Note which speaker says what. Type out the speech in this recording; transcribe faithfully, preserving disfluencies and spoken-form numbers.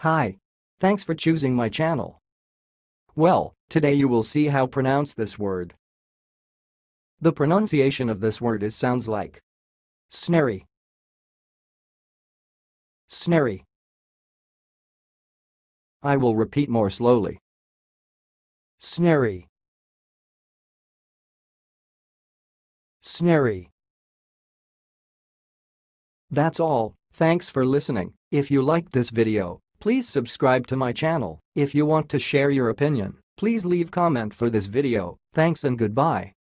Speaker 1: Hi. Thanks for choosing my channel. Well, today you will see how pronounce this word. The pronunciation of this word is sounds like Snarey. Snarey. I will repeat more slowly. Snarey. Snarey. That's all. Thanks for listening. If you liked this video, please subscribe to my channel. If you want to share your opinion, please leave comment for this video. Thanks and goodbye.